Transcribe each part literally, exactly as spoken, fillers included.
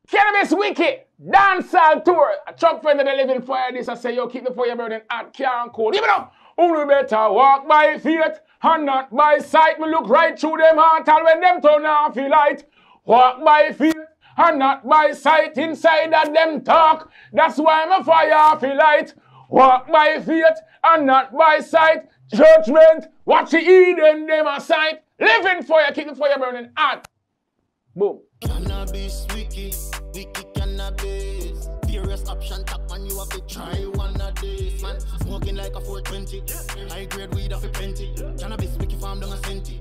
Cannabis Wiki, Dancehall Tour. Chuck Fenda the living fire this. I say, yo, keep the fire burning at can't cool. Even though, only better walk by faith and not by sight. Me look right through them heart and when them turn off the light. Walk by faith and not by sight. Inside of them talk. That's why my fire off the light. Walk by faith and not by sight. Judgment, watch the Eden, them a sight. Living fire, keep the fire burning hot. Boom. Cannabis, wiki, wiki cannabis. Various option top man, you have to try one of these. Man, smoking like a four twenty. High grade weed off a plenty. Cannabis, wiki farm down a centi.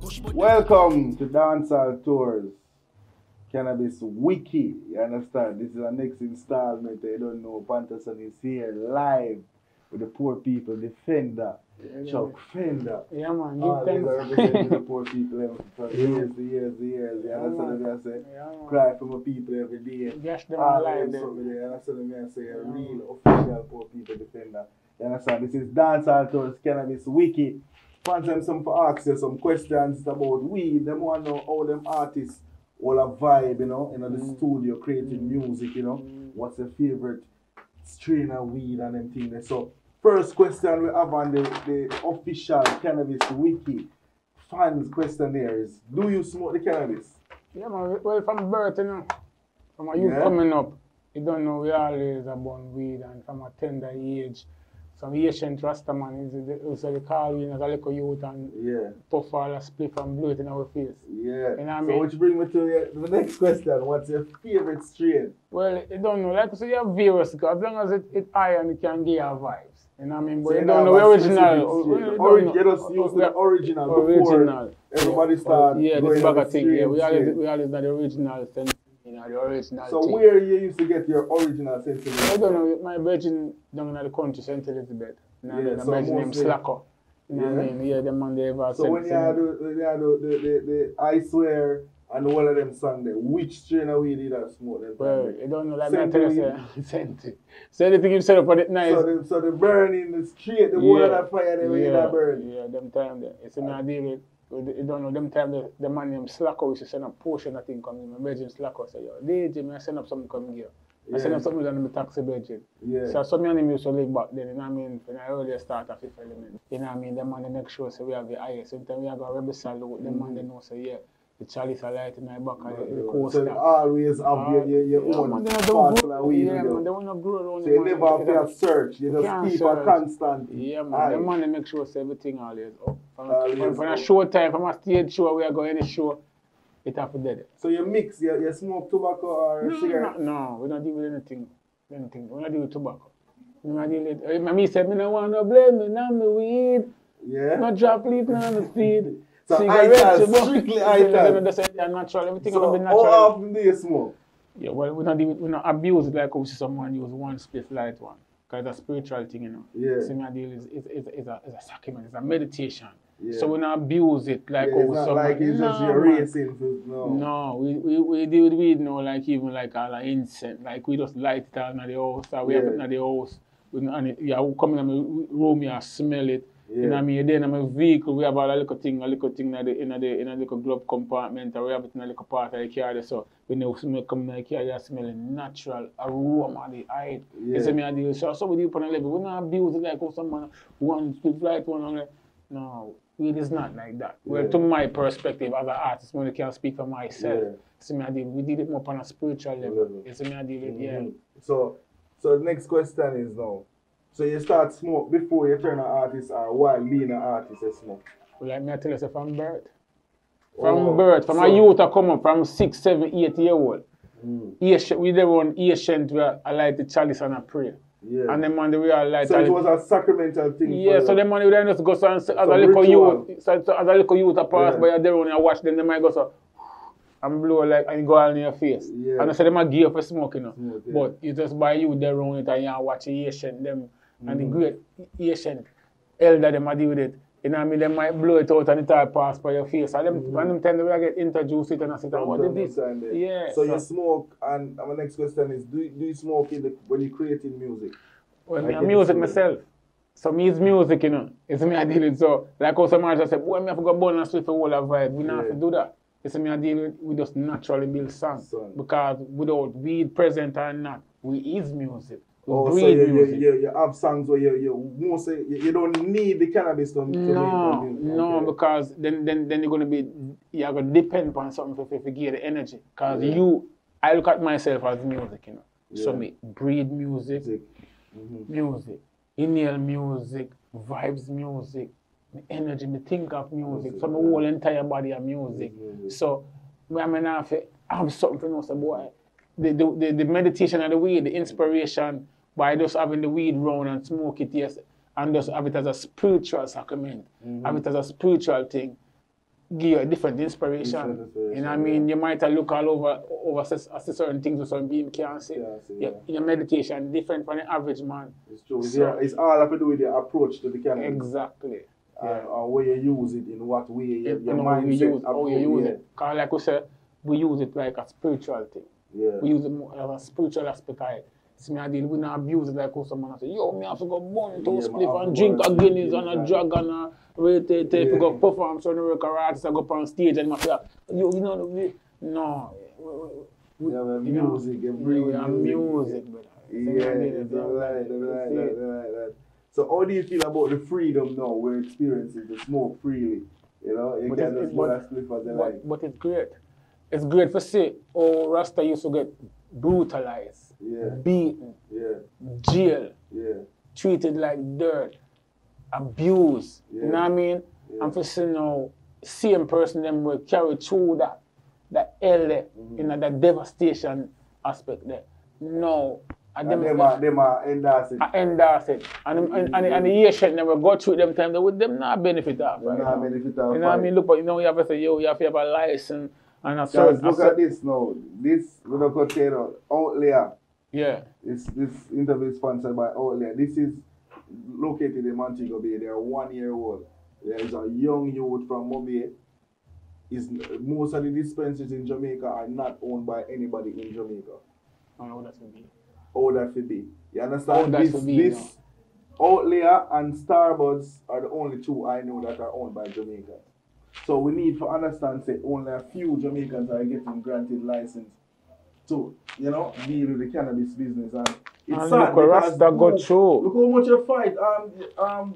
Welcome to Dancehall Tours. Cannabis Wiki. You understand? This is our next installment. You don't know. PantaSon is here live with the poor people, the Fenda. Yeah, Chuck Fenda. Yeah, man. All these are representing the poor people for years, the years, the years. You understand what I say? Yeah, cry for my people every day. Yes, them alive. alive. You understand what I say? A real official poor people defender. You understand? This is Dancehall Tours Cannabis Wiki. Fans them some for ask you some questions about weed. Them want to know how them artists all a vibe, you know, in the mm. studio creating mm. music, you know. Mm. What's your favorite strain of weed and them things. So first question we have on the, the official Cannabis Wiki fans question there is, do you smoke the cannabis? Yeah, man. Well, from birth, you know, from a youth yeah. coming up, you don't know, we always are born weed, and from a tender age, some ancient Rastaman is also the call we as a little youth and yeah. puff all a spliff and blow it in our face. Yeah. You know what I so mean? which brings me to the next question. What's your favorite strain? Well, you don't know. Like I say, you have various, because as long as it, it high and it can give you vibes. You know what I mean? But so you don't know the original. You don't you just use the original, original. Everybody yeah. start yeah, going this bag of thing. Yeah, we strain. always we always know the original thing. You know, the original So thing. where you used to get your original sensibility? I don't know. My virgin down in the country, Saint Elizabeth. You know, yeah, the so virgin named Slacker. You know yeah. what I mean? Yeah, the man they ever So when you had the, the, the, the, the I Swear and all of them songs there, which strain of weed did I smoke them? Well, you don't know, like I tell you, Senti. So anything you set up on it nice. So the, so the burning, the straight, the water yeah. that fire, the way yeah. that burn. Yeah, them time there. It's in a deal with, you don't know, them time the, the man named Slacker used to send a portion of thing coming. My virgin Slacker say, yo, D J, I send up something coming here. I yeah. send up something on my taxi budget. Yeah. So some of them used to live back then, you know what I mean? When I earlier start at Fifth Element. You know what I mean? Them man they make sure so we have the highest. Sometimes we have a rebel salute, them mm. man they know say, yeah. The chalice are light in my back and the coaster. So always have uh, your, your, your yeah, own man, parcel of weed. Yeah, man, they want to grow around. So you never have to search, you just keep search. a constant. Yeah, man, eye. The man they make sure so everything always up. From, always from, from a show time, from a stage show, we are going any show, it have to dead. So you mix, you, you smoke tobacco or no, cigarette? No, no, we don't deal with anything. anything. We don't deal with tobacco. We don't deal with, my me said, me don't want to blame me, now me weed. Yeah. Not drop leaf, now me feed. So ital, strictly ital. That's natural. Everything so be natural. How often do you smoke? Yeah, well, we don't, we don't abuse it like we see someone use one spliff light one. Because it's a spiritual thing, you know. Yeah. So my deal is it's, it's, it's, a, it's a sacrament, it's a meditation. Yeah. So we don't abuse it like yeah, how it's someone... like it's just no, your racing. No, no we, we, we deal with weed now like even like all like incense. Like we just light it all in the house, or we yeah. have it in the house. We, and it, yeah, we come in the room here, smell it. Yeah. You know what I mean? Then in my vehicle, we have all a little thing, a little thing in the in the in a little glove compartment, or we have it in a little part of the car there. So when you smell come in the car, you're smelling natural aroma of the eye. Yeah. You see me I deal. So so we do upon a level. We don't abuse it like how someone one split light one on there. No, weed is not like that. Yeah. Well, to my perspective as an artist, when I can speak for myself, yeah. see me I deal. We did it more on a spiritual level. You see me I deal. Mm-hmm. Yeah. So so the next question is now. So you start smoke before you turn an artist or while being an artist you smoke? Well, like me I tell you, so from birth. From oh, birth, from so, a youth I come up from six, seven, eight year old. Mm. Ancient, we there on ancient where I light the chalice and I pray. Yeah. And then man we are like so it was a sacramental thing. Yeah, so them man we then just go so and as a little youth, so, so as a little youth I pass yeah. by there on and watch them, they might go so and blow like and go all in your face. Yeah. And I say them a gear for smoking, you know. Smoke, yeah. But you just buy you there on it and you watch the ancient them. And mm-hmm. the great ancient elder them deal with it. You know what I mean? They might blow it out and it all pass by your face. And them, mm-hmm. when them time they get introduced it and I sit and what is this? Yeah. So, so you smoke, and my next question is, do, do you smoke in the, when you're creating music? Well, like me music myself. So me is music, you know. It's me I deal with. So like how some artists say, boy, me have to go burn and sleep for all of vibe. We yeah. not have to do that. It's me I deal with, we just naturally build song. Son. Because without weed present or not, we is music. We Oh, so breed you, you, music. you, you have songs where you, you, mostly, you, you don't need the cannabis to, to No, make music. no, Okay. because then, then, then you're going to be, you're going to depend upon something if you get the energy. Because Yeah. you, I look at myself as music, you know. So Yeah. me breed music, Music. Mm-hmm. music, inhale music, vibes music, the energy, me think of music. Music, So my yeah. whole entire body of music. Music. So I mean, I have something to know, so boy. The, the, the, the meditation of the weed, the inspiration by just having the weed round and smoke it, yes, and just have it as a spiritual sacrament, Mm-hmm. have it as a spiritual thing, give you a different inspiration. Different inspiration, You know what I mean? yeah. You might have look all over over s- at certain things that some people can't see. Can't see, your, yeah. your meditation different from the average man. It's true. It's, So- your- it's all have to do with your approach to the cannabis. Exactly. And, Yeah. and where you use it, in what way, your, You your know, how mindset. we use, how approach, you use yeah. it. Because like we said, we use it like a spiritual thing. Yeah. We use it more as a spiritual aspect of it. See me I deal, we not abuse it like how someone say, yo, me have to go burn to Yeah, spliff me have and to drink go a and Guinness drink and a that. drug and a rate it, if Yeah. you go perform, so the work artist I go up on stage and I say, yo, you know, we, no. We, we, Yeah, well, you know, music, you we, bring we are music. music, brother. Yeah, See me I deal, it's yeah. all right, all right, See all it? right, all right, all right. So how do you feel about the freedom now we're experiencing to smoke freely? You know, you But can it's- just it- go but- and spliff as you But, like. but it's great. It's great for see, oh, Rasta used to get brutalized, Yeah. beaten, Yeah, jail, yeah, treated like dirt, abused. Yeah. You know what I mean? Yeah. And for see now, same person them will carry through that that hell there, Mhm. you know, that devastation aspect there. No, and and them, them are, them are endorse it. I endorse it. And, them- and, and, and the Asian never go through them time, they would them not benefit off. Them Right not now. benefit You off know what I fight. mean? Look, but you know, you have to say, yo, you have to have a license and a Guys, certain. a look cer- at this now. This, we don't cut it out. Outlayer. Yeah. This, this interview is sponsored by Outlayer. This is located in Montego Bay. They are one year old. There is a young youth from Mobay. Is most of the dispensaries in Jamaica are not owned by anybody in Jamaica. I don't know what that's going to be. How that should be. You understand? How that this should be, this Outlayer and Starbuds are the only two I know that are owned by Jamaicans. So we need to understand say only a few Jamaicans are getting granted license to, you know, deal with the cannabis business. And it's And sad look what because Rasta go look- through. Look how much you fight, um, um,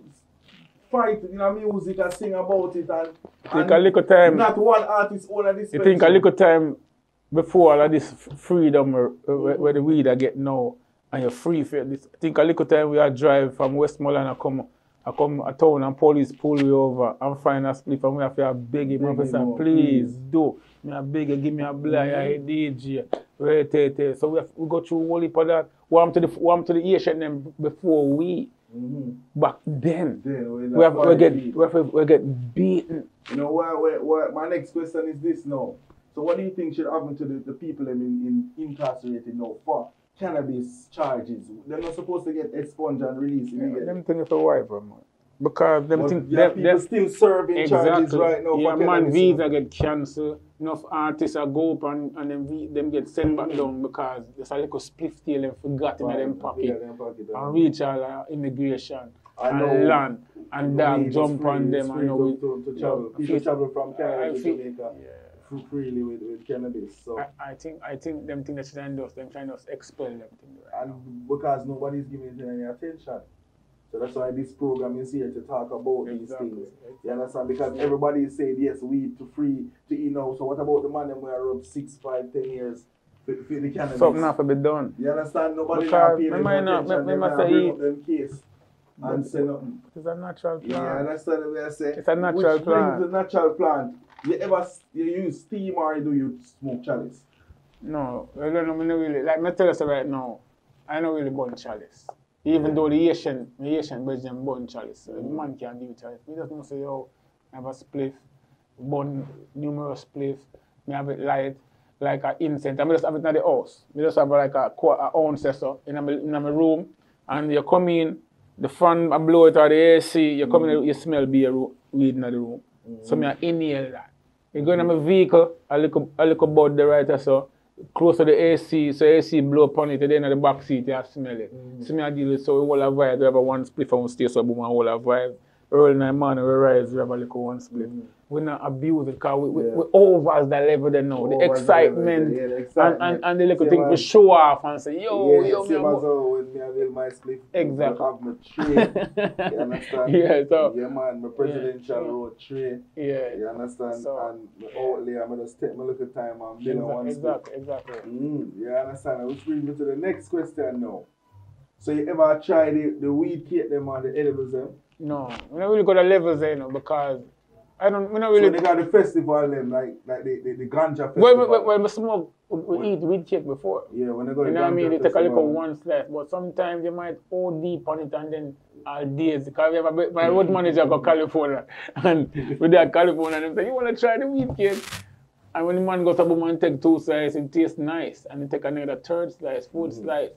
fight, you know, music and sing about it and, Think and a little time. not one artist own a You dispensary. think a little time before all of this f- freedom uh, where, where the weed I get now and you're free for this. I think a little time we are drive from Westmoreland I come I come a town and police pull me over and find a split and we have to beg him Beg and him say, out, please do. Me a beg you, give me a blind I D J. Right, right, right. So we have, we go through whole heap of that. Warm to the warm to the Asian them before we Mm-hmm. back then. Then we, We have we fight get it. we, have, we get beaten. You know, why, why, why, my next question is this now. So what do you think should happen to the, the people them in, in incarcerated now for cannabis charges? They're not supposed to get expunged and released immediately. Them things for why, bro, man? Because them But things there are them, people them, still serving charges exactly. right now Yeah, for man, cannabis. visa get cancelled. Enough artists are go up and, and them, vi- them get sent back down because there's a little split tail and forgot in Right, them yeah, pocket them pocket, and uh, reach all uh, immigration I know. and land and Weed dog is jump free, on it's them free and know to, we, to, to you travel. know, People feel- travel from Canada I to feel- Jamaica yeah. fr- freely with, with cannabis. So I, I think I think them things that should endorse them trying to expel them things right now. and because nobody's giving it any attention. So that's why this program is here to talk about these Exactly, things. exactly. You understand? Because everybody is saying yes, weed to free to eat now. So what about the man them where up six, five, ten years for, for the cannabis? Something have to be done. You understand? Nobody Because not paying me them might not- attention. me- They me not say bring he- up them case and say nothing. It's a natural Yeah, plan. understand what I say? It's a natural Which plant. brings the natural plant. You ever s- you use steam or do you smoke chalice? No, I don't know, me no really, like me tell you right now, I don't really burn chalice. Even though the Asian, the Asian Belgian burn chalice, so the man can't do chalice. Me just know say, yo, I have a spliff, burn numerous spliff, me have it light, like an incense. I me just have it in the house. Me just have like a, qu- a ounce or so in my, in my room, and you come in, the fan I blow it or the A C, you come in, you smell beer ro- weed in the room. So me I inhale that. You go in my vehicle, a little, a little bud the right or so, close to the A C, so A C blow upon it, then in the back seat you smell it. Mm-hmm. So me I deal with so we all have vibe, we have a one split and we stay so boom and all have vibe. early in the morning, we rise, we have a little one split. Mm. We not abuse it because we, we, Yeah. we over the level they know, the excitement, yeah, the excitement, and, and, and the little same thing we as, show off and say, yo, yeah, yo, same man. as how when me I will my split, exactly. I have my tray, you understand? Yeah, so, yeah, man, my presidential yeah. road tray, yeah, you understand? so, and my outlay, I'm going to take my little time and build exactly, one exactly, split. exactly. Mm, you understand? Which brings me to the next question now. So you ever try the, the weed cake them or the edibles them? No, we don't really go to levels there, you know, because I don't, we don't really... So they got the festival them, like like the, the, the ganja festival. When, when, when we smoke, we, we when, eat weed cake before. Yeah, when they go to you know ganja what I mean? They take a festival. little one slice, but sometimes they might O D on it and then all days. Because we have a, my road manager go California, and with that California, and they say, you want to try the weed cake? And when the man goes to boom and take two slices, it tastes nice. And they take another third slice, fourth mm-hmm. slice.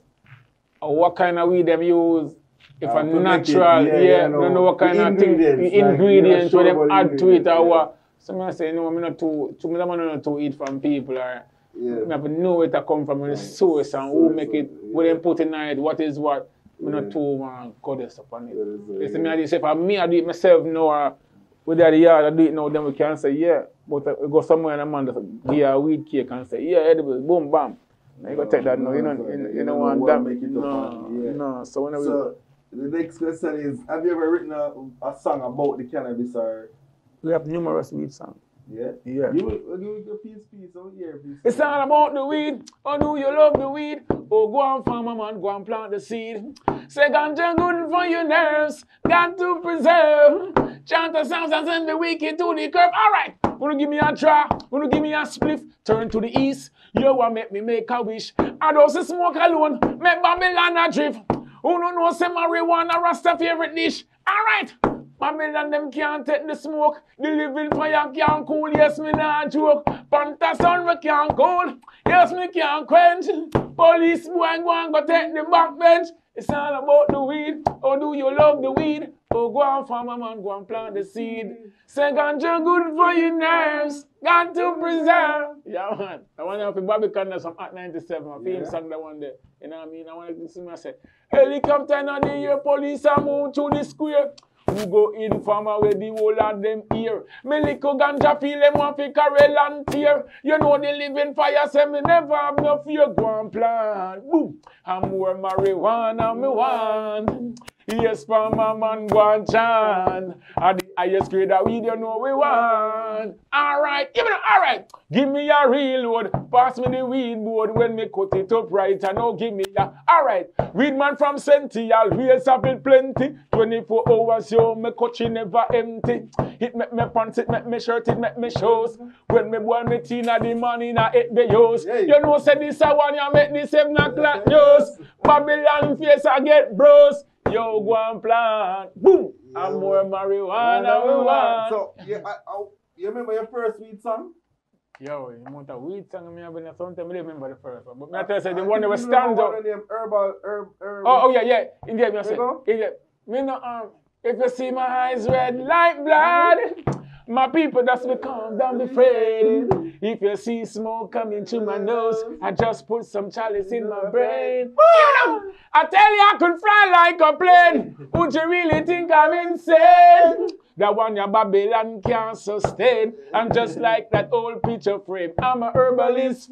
Or what kind of weed them use? If uh, a natural, it, yeah, yeah, no, don't know what kind of thing, the ingredients, like, what them add to it or yeah. what. So I say, no, I'm not too, to me, I'm not to eat from people. Or, yeah. I have to know where it come from, the source and who make it, yeah. what they put in it, what is what. I'm yeah. not too man, goddess upon it. You see me, I say, for me, I do it myself now, or with the yard, I do it now, then we can say, yeah. But uh, we go somewhere and a man just give a weed cake and say, yeah, edible, boom, bam. Now you go take that now, you know, you, you know, want that. Make it no, yeah. no, so when so, we... The next question is, have you ever written a, a song about the cannabis or? We have numerous weed songs. Yeah? Yeah. You will give a piece, piece over here, piece. It's all about the weed. Oh, do you love the weed? Oh, go on, farmer man, go and plant the seed. Say ganja good for your nerves, got to preserve. Chant the sounds and send the wicked to the curb. All right, wanna give me a try, wanna give me a spliff. Turn to the east, you want make me make a wish. I don't say smoke alone, make Babylon a drift. Who don't know say marijuana, Rasta favorite dish. All right. Babylon them can't take the smoke. The living fire can't cool. Yes, me not joke. PantaSon we can't cool. Yes, me can't quench. Police boy go and go take the back bench. It's all about the weed. Oh, do you love the weed? Oh, go on, farmer man, go and plant the seed. Say ganja good for your nerves. Got to preserve. Yeah, man. I want to have a Bobby Conda some at ninety-seven. I feel him sang that one day. You know what I mean? I want to see me say, helicopter in the air, police are move to the square. Who go in farmer where the whole of them here. Me little ganja feel them want to carry and tear. You know the living fire say me never have no fear. Go and plant. Boom. And more marijuana me want. Yes, farmer man go and chant. And the highest grade of weed you know we want. Alright, give me the, alright. Give me a real load. Pass me the weed board when me cut it up right. And now give me a, alright. Weed man from Senti, always have it plenty. twenty-four hours, yo, me coachy never empty. It make me pants, it make me shirt, it make me shows. When me boil me tea na the money na eight the use. Yeah. You know say this a one, you make this seven o'clock news. Babylon face I get bros. Yo, go and plant. Boom! Yeah, and more marijuana we want. So, yeah, I, I, you remember your first weed song? Yo, you want a weed song? I mean, sometimes I don't remember the first one. But I, I tell you, say, the one that was stands out. The name Herbal, Herb, Herb. Oh, oh, yeah, yeah. Indeed, me say. Indeed. Me no, um, if you see my eyes red like blood, my people just me calm down, be afraid. If you see smoke coming through my nose, I just put some chalice in my brain. Woo! I tell you I could fly like a plane. Would you really think I'm insane? That one your Babylon can't sustain. I'm just like that old picture frame. I'm a herbalist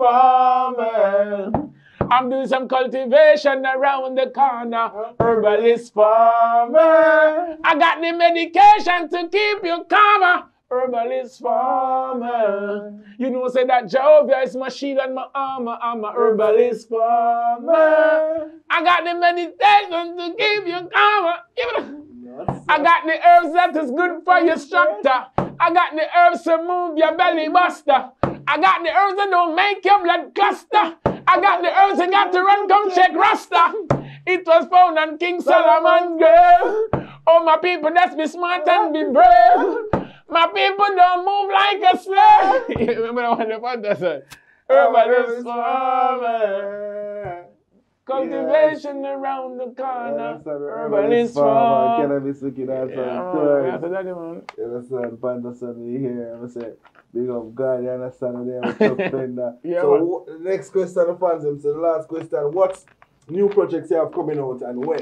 farmer. I'm doing some cultivation around the corner. Herbalist farmer. I got the medication to keep you calmer. Herbalist farmer. You know, say that Jehovah is my shield and my armor. I'm a herbalist farmer. I got the meditation to keep you calmer. Yes. I got the herbs that is good for your structure. I got the herbs to move your belly buster. I got the herbs that don't make your blood cluster. I got the herbs that got to run, come check Rasta. It was found on King Solomon's grave. Oh, my people, let's be smart and be brave. My people don't move like a slave. Remember that one, the PantaSon? Herbalist farmer. Cultivation yeah. around the corner. Yeah, herbalist farmer. Cannabis wicked outside. Yeah, that's that one. You understand? PantaSon, we here. I say, big up God, you understand? We're there with Chuck Fenda. Yeah, so, the next question, the fans, so the last question, what new projects you have coming out and when?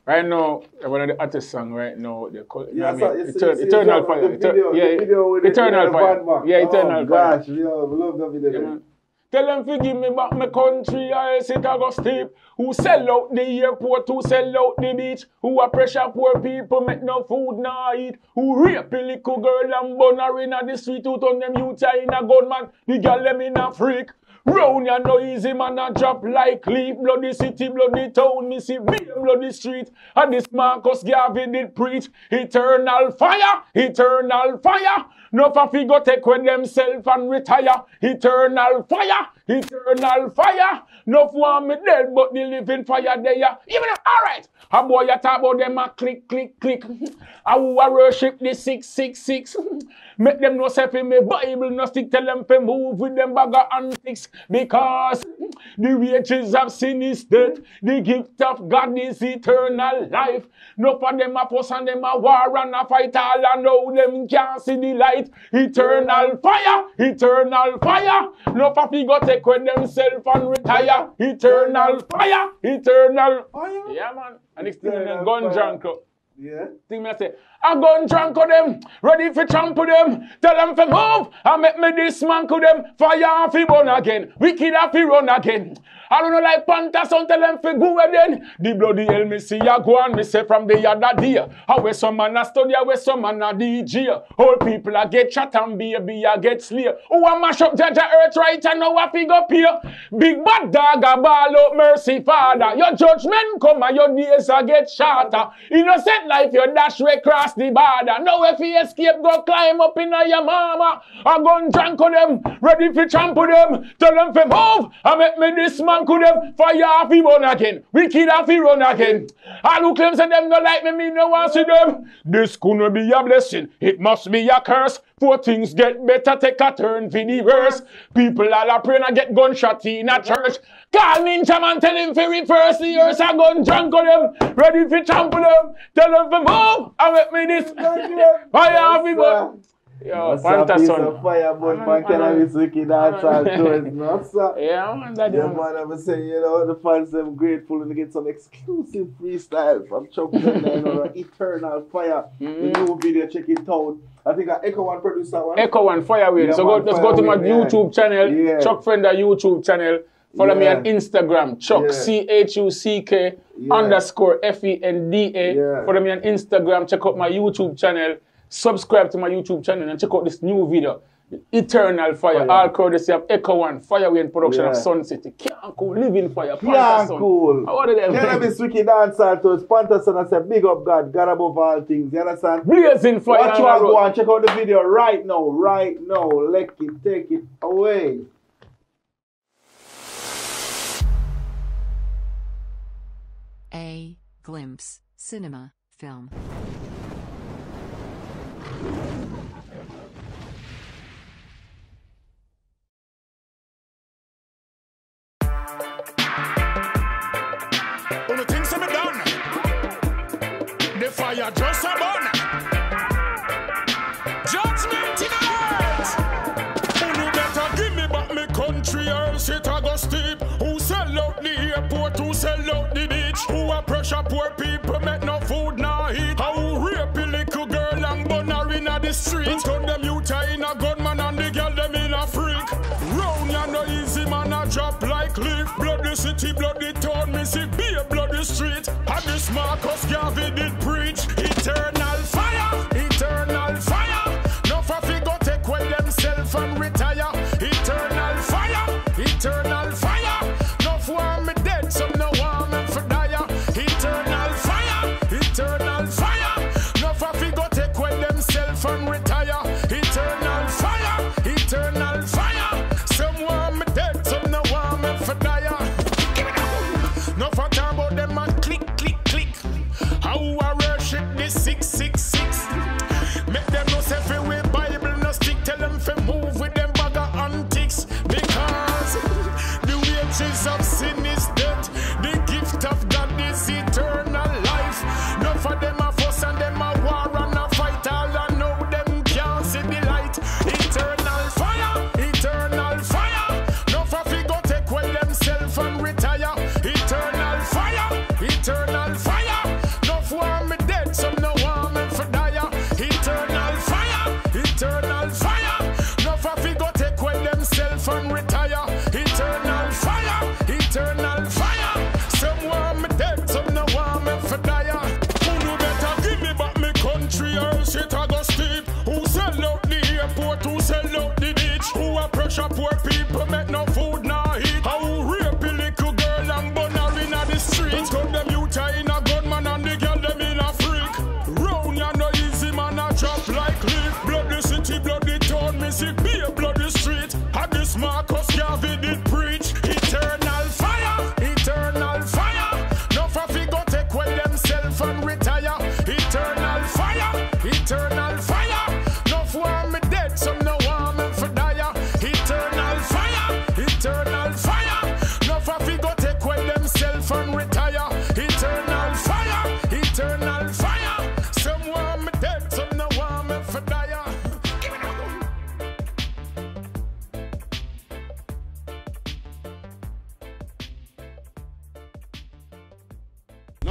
Right now, one of the hottest songs right now, they call it, Yeah, you know so what I mean? it's- Eternal, it's- Eternal it's Fire. the Eter- video- yeah, the video with the- Eternal with the Fire. bad man. Yeah, Eternal Oh, Fire. gosh, we love, we love the video. Yeah, man. Tell them to give me back my country, or else it a go steep. Who sell out the airport, who sell out the beach. Who a pressure poor people, make no food nah eat. Who rape a little girl and burn her in the street. Who turn them youth in a gunman, the girl them in a freak. Round ya no easy man a drop like leaf. Bloody city, bloody town, me see me bloody street. And this Marcus Garvey did preach. Eternal fire, eternal fire. No for fi go take with themself and retire. Eternal fire, eternal fire. No for me dead, but the living fire there. Even alright. A boy you talk about them a click, click, click. I who a worship the six six six. Make them no say fi me Bible no stick. Tell them fi move with them bag of antics. Because the wages of sin is death. The gift of God is eternal life. No for them a fuss and them a war and a fight all and now them can't see the light. Eternal fire, eternal fire. No for fi go take with themself and retire. Eternal fire, eternal fire. Yeah man. And next thing them gun drunk. Yeah. Thing me say, I gun drunk of them, ready for trample them. Tell them to move, and make me dismantle them. Fire off fi burn again, wicked off fi run again. I don't know like PantaSon, tell them fi go again. The bloody hell me see ya go on, me say from the other day. How where some man a study, how where some man a D J. All people a get chat and baby a get slay. Who a mash up Jaja earth right and now a fig up here. Big bad dog a ball out mercy father. Your judgment come and your days a get shorter. Innocent life you dash way cross the border. Now if you escape go climb up in your mama. I gun drunk on them, ready for trample them. Tell them fi move, and make me this man could them fire off he run again. Wicked off he run again. All who claims that them no like me, me no want see them. This couldn't be a blessing, it must be a curse. For things get better, take a turn for the worse. People all a praying and get gunshot in a church. Call Ninja man, tell him for reverse the earth. I gun drunk on them, ready for trample them. Tell them for move, and make me this fire off he run. Yo, PantaSon. Fire burn for Cannabis Wicked Dancehall Tours, no sir. Yeah, man, that Yeah, man, I was saying, you know, the fans them grateful to get some exclusive freestyle from Chuck Fenda, you know, the Eternal Fire. Mm-hmm. The new video, check it out. I think I Echo One produced that one. Echo One Fire Win. Yeah, So man, go, let's go to my Fire Win, yeah. YouTube channel, Yeah. Chuck Fenda YouTube channel. Follow me Yeah. on Instagram, Chuck Yeah. C H U C K Yeah. underscore F E N D A. Yeah. Follow me on Instagram, check out my YouTube channel, subscribe to my YouTube channel, and check out this new video, Eternal Fire. Fire. All courtesy of Echo One Fire Win production Yeah. of Sun City. Can't cool, living fire. Yeah, PantaSon. cool. How are them? Cannabis Wicked Dancehall Tours. PantaSon, I said, big up God, God above all things. You understand? Blazing fire. Watch one, go and check out the video right now, right now. Let it, take it away. A glimpse cinema film. All the things that me done, the fire just a burn. Judgment in earth. Who better give me back me country or else it a go steep. Who sell out the airport, who sell out the beach. Who a pressure poor people, make no food nor eat. How rape a little girl and burn her in the street. Turn them youth in a gunman and the girl them in a freak. Round ya no easy man a drop like leaf. Bloody city, bloody town, me see be a bloody street. And this Marcus Garvey did preach. Eternal fire, eternal fire. No for fi go take away themself and retire. Eternal fire, eternal fire. No for me dead, some no want me for die. Eternal fire, eternal fire. No for fi go take away themself and retire. Eternal fire, eternal fire. Some want me dead, some no want me for die. No for talk about them and click, click, click. How I worship the six six six. Make them no say fi we Bible no stick. Tell them fi move with them bag of antics. Because the wages of sin is death. The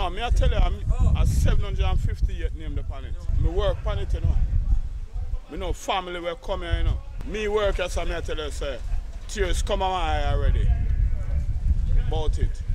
No, me I tell you, I'm a seven hundred fifty-eight name the planet. Me work on it, you know. Me know family will come here, you know. Me work as I tell you, say, tears come on my eye already. About it.